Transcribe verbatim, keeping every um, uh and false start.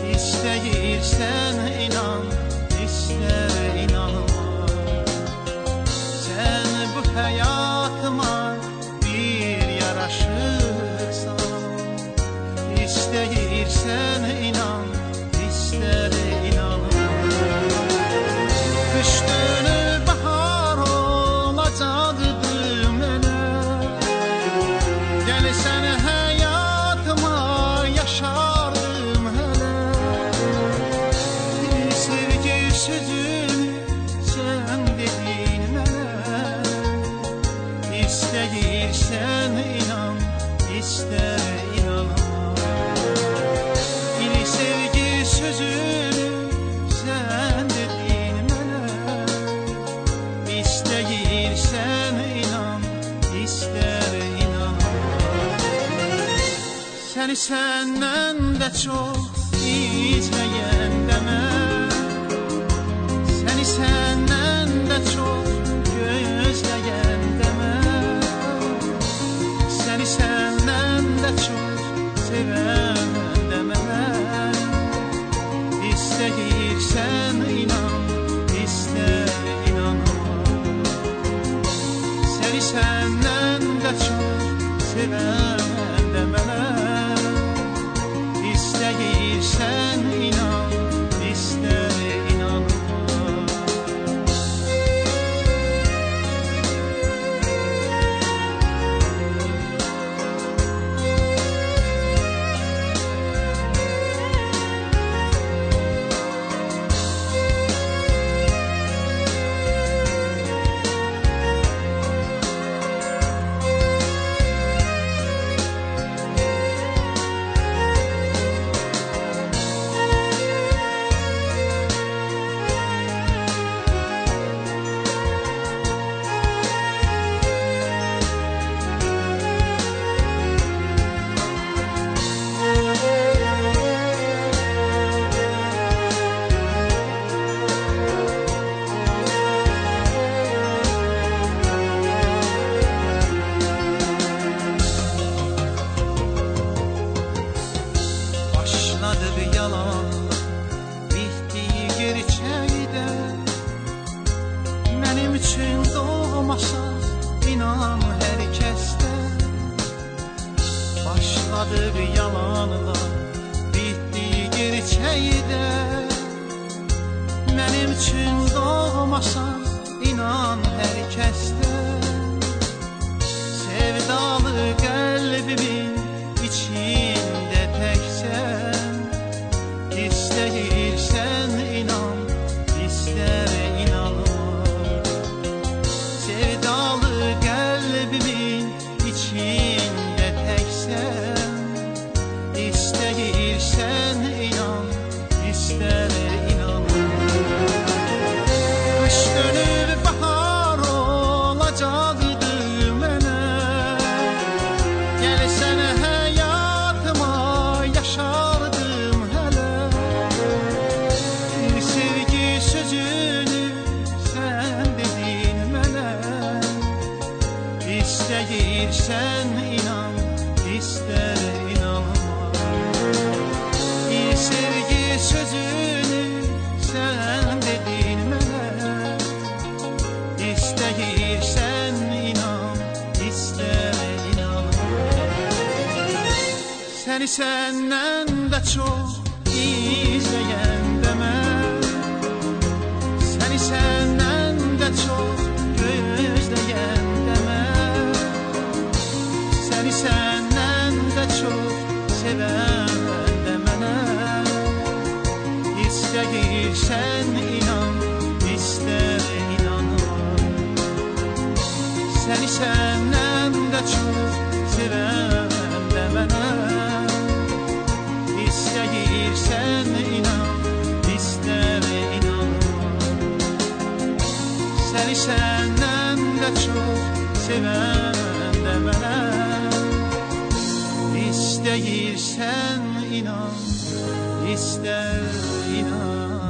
İstəyirsən inan, istər inanma. Sən bu həyatıma bir yaraşıqsan. İstəyirsən inan, istər inanma. Qış dönüb bahar olacaqdı mənə. Gəlsən həyatıma yaşardım hələ. Bir sevgi sözünü sən dedin mənə. İstəyirsən inan, istər inanma. Bir sevgi sözünü sən dedin mənə. İstəyirsən inan, istər inanma. Səni səndən də çox izləyəndə mən, səni səndən də çox gözləyəndə mən, səni səndən də çox sevəndə mən. İstəyirsən inan, istər inanma. Səni səndən də çox sevəndə mən. İstəyirsən inan, istər inanma. Başladı bir yalan, bitdiyi gerçəkdə. Mənim üçün doğmasa inan hər kəsdə. Başladı bir yalanla, bitdiyi gerçəkdə. Mənim üçün doğmasa inan hər kəsdə. Sevdalı qəlbimin içində təksən. İstəyirsən inan, istər inanma. Sevdalı qəlbimin içində təksən. İstəyirsən inan, istər inanma. Qış dönüb bahar olacaqdı mənə. Gəlsən həyatıma yaşardım hələ. Bir sevgi sözünü sən dedin mənə. İstəyirsən inan, istər inanma. Bir sevgi sözünü sən dedin mənə. İstəyirsən inan, istər inanma. Səni səndən də çox izləyəndə mən, səni səndən də çox gözləyəndə mən, səni səndən də çox sevəndə mənə. İstəyirsən inan, istər inanma. Səni səndən də çox sevəndə mənə. İstəyirsən inan, istər inanma. Səni səndən də çox sevəndə mənə. İstəyirsən inan, istər inan.